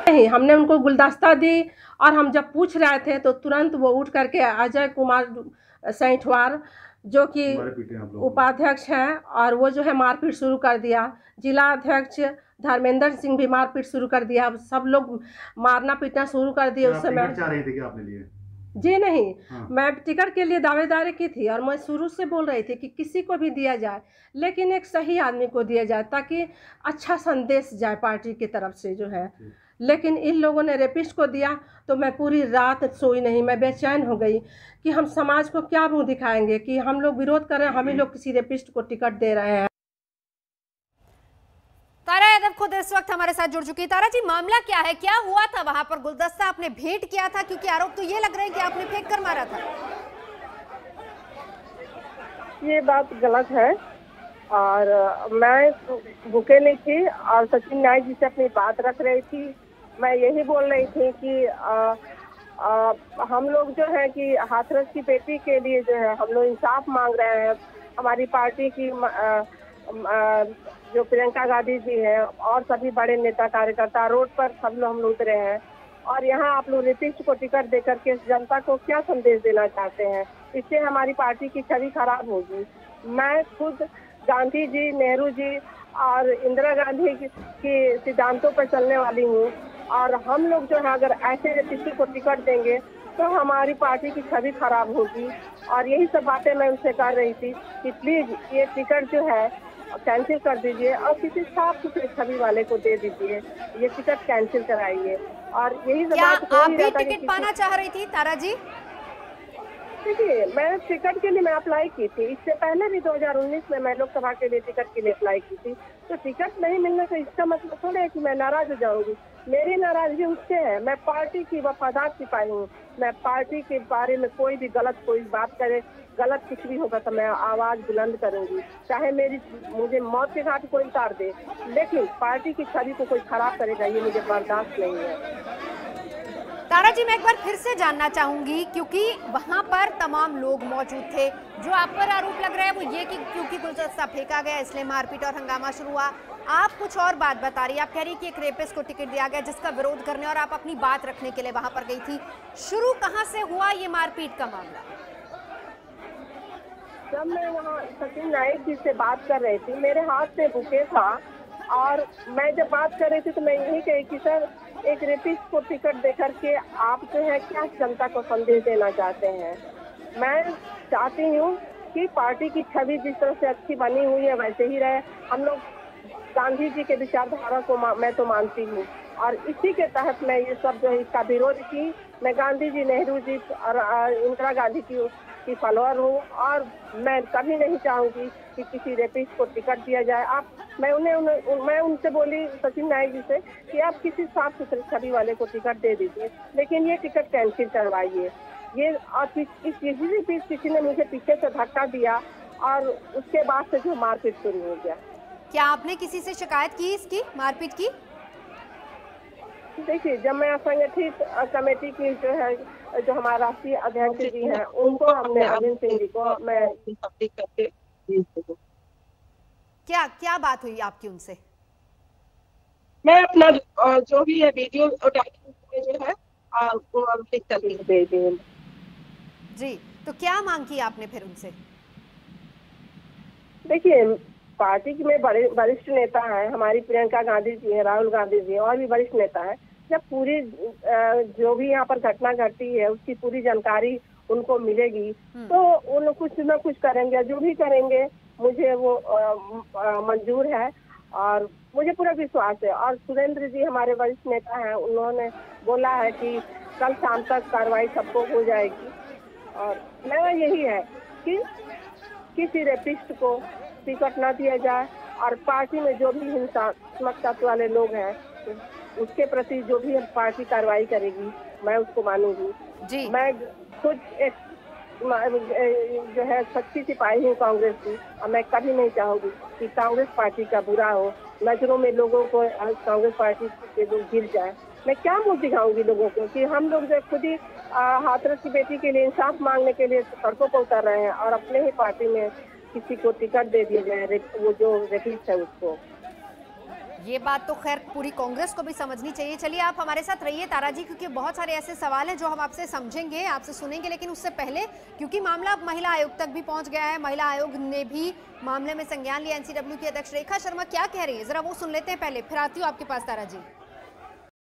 नहीं, हमने उनको गुलदस्ता दी और हम जब पूछ रहे थे तो तुरंत वो उठ करके अजय कुमार सैंठवार जो कि उपाध्यक्ष हैं और वो जो है मारपीट शुरू कर दिया। जिला अध्यक्ष धर्मेंद्र सिंह भी मारपीट शुरू कर दिया। सब लोग मारना पीटना शुरू कर दिए उस समय। चाह रही थी कि आपने लिए? जी नहीं, मैं टिकट के लिए दावेदारी की थी और मैं शुरू से बोल रही थी कि किसी को भी दिया जाए, लेकिन एक सही आदमी को दिया जाए ताकि अच्छा संदेश जाए पार्टी की तरफ से जो है। लेकिन इन लोगों ने रेपिस्ट को दिया तो मैं पूरी रात सोई नहीं, मैं बेचैन हो गई कि हम समाज को क्या मुंह दिखाएंगे कि हम लोग विरोध कर रहे हैं, हम ही लोग किसी रेपिस्ट को टिकट दे रहे हैं। तारा यादव खुद इस वक्त हमारे साथ जुड़ चुकी है। तारा जी, मामला क्या है, क्या हुआ था वहां पर? गुलदस्ता आपने भेंट किया था? क्योंकि आरोप तो ये लग रहा है कि आपने फेंक कर मारा था। ये बात गलत है और मैं भूखे नहीं थी और सचिन नायक जी से अपनी बात रख रही थी। मैं यही बोल रही थी कि हम लोग जो है कि हाथरस की बेटी के लिए जो है हम लोग इंसाफ मांग रहे हैं। हमारी पार्टी की जो प्रियंका गांधी जी हैं और सभी बड़े नेता कार्यकर्ता रोड पर सब लोग हम उतरे हैं और यहाँ आप लोग नीतीश को टिकट देकर के जनता को क्या संदेश देना चाहते हैं? इससे हमारी पार्टी की छवि खराब होगी। मैं खुद गांधी जी, नेहरू जी और इंदिरा गांधी के सिद्धांतों पर चलने वाली हूँ और हम लोग जो है अगर ऐसे किसी को टिकट देंगे तो हमारी पार्टी की छवि खराब होगी। और यही सब बातें मैं उनसे कर रही थी कि प्लीज ये टिकट जो है कैंसिल कर दीजिए और किसी साफ सुथरे छवि वाले को दे दीजिए, ये टिकट कैंसिल कराइए। और यही सब बात आप भी टिकट पाना चाह रही थी तारा जी? देखिए, मैं टिकट के लिए मैं अप्लाई की थी, इससे पहले भी 2019 में मैं लोकसभा के लिए टिकट के लिए अप्लाई की थी। तो टिकट नहीं मिलने से इसका मतलब थोड़ा है कि मैं नाराज हो जाऊंगी। मेरी नाराजगी उससे है, मैं पार्टी की वफादार सिपाही हूँ। मैं पार्टी के बारे में कोई भी गलत कोई बात करे, गलत कुछ भी होगा तो मैं आवाज बुलंद करूंगी, चाहे मुझे मौत के घाट कोई उतार दे, लेकिन पार्टी की छवि को कोई खराब करेगा ये मुझे बर्दाश्त नहीं है। तारा जी, मैं एक बार फिर से जानना चाहूंगी क्योंकि वहां पर तमाम लोग मौजूद थे। जो आप पर आरोप लग रहा है वो ये कि क्योंकि गुलदस्ता फेंका गया इसलिए मारपीट और हंगामा शुरू हुआ। आप कुछ और बात बता रही है, आप कह रही कि एक रेपिस्ट को टिकट दिया गया जिसका विरोध करने और आप अपनी बात रखने के लिए वहां पर गई थी। शुरू कहां से हुआ ये मारपीट का मामला? जब मैं वहाँ सचिन नायक जी से बात कर रही थी, मेरे हाथ में बुके था और मैं जब बात कर रही थी तो मैं यही कही कि सर एक रेपिस्ट को टिकट देकर के आप जो है क्या जनता को संदेश देना चाहते हैं? मैं चाहती हूँ कि पार्टी की छवि जिस तरह से अच्छी बनी हुई है वैसे ही रहे। हम लोग गांधी जी के विचारधारा को मैं तो मानती हूँ और इसी के तहत मैं ये सब जो है इसका विरोध की। मैं गांधी जी, नेहरू जी और इंदिरा गांधी की फॉलोअर हूँ और मैं कभी नहीं चाहूंगी कि किसी रेपिस्ट को टिकट दिया जाए। मैं उनसे बोली सचिन नायक जी से कि आप किसी साफ सुथरे छवि वाले को टिकट दे दीजिए, लेकिन ये टिकट कैंसिल करवाइए। ये और किसी ने मुझे पीछे से धक्का दिया और उसके बाद से जो मारपीट शुरू हो गया। क्या आपने किसी से शिकायत की इसकी मारपीट की? देखिए, जब मैं संगठित कमेटी की जो हमारा राष्ट्रीय अध्यक्ष जी हैं उनको हमने अरविंद सिंह जी को मैं करके क्या बात हुई आपकी उनसे? मैं अपना जो भी है वीडियो जो है लिख कर दे दी जी। तो क्या मांग की आपने फिर उनसे? देखिए, पार्टी में बड़े वरिष्ठ नेता हैं, हमारी प्रियंका गांधी जी हैं, राहुल गांधी जी हैं और भी वरिष्ठ नेता हैं। जब पूरी जो भी यहाँ पर घटना घटती है उसकी पूरी जानकारी उनको मिलेगी तो उन कुछ न कुछ करेंगे, जो भी करेंगे मुझे वो मंजूर है और मुझे पूरा विश्वास है। और सुरेंद्र जी हमारे वरिष्ठ नेता हैं, उन्होंने बोला है कि कल शाम तक कार्रवाई सबको हो जाएगी। और मेरा यही है कि किसी रेपिस्ट को टिकट न दिया जाए और पार्टी में जो भी हिंसात्मक तत्व वाले लोग हैं उसके प्रति जो भी पार्टी कार्रवाई करेगी मैं उसको मानूंगी जी। मैं खुद एक जो है सच्ची सिपाही हूँ कांग्रेस की और मैं कभी नहीं चाहूंगी कि कांग्रेस पार्टी का बुरा हो, नजरों में लोगों को कांग्रेस पार्टी के लोग गिर जाए। मैं क्या मुंह दिखाऊंगी लोगों को कि हम लोग जो खुद ही हाथरस की बेटी के लिए इंसाफ मांगने के लिए सड़कों पर उतर रहे हैं और अपने ही पार्टी में किसी को टिकट दे दिया जाए, वो जो रेपिस्ट है उसको। ये बात तो खैर पूरी कांग्रेस को भी समझनी चाहिए। चलिए आप हमारे साथ रहिए तारा जी, क्योंकि बहुत सारे ऐसे सवाल हैं जो हम आपसे समझेंगे, आपसे सुनेंगे, लेकिन उससे पहले क्योंकि मामला अब महिला आयोग तक भी पहुंच गया है, महिला आयोग ने भी मामले में संज्ञान लिया। एनसीडब्ल्यू की अध्यक्ष रेखा शर्मा क्या कह रही है, जरा वो सुन लेते हैं पहले, फिर आती हूँ आपके पास तारा जी।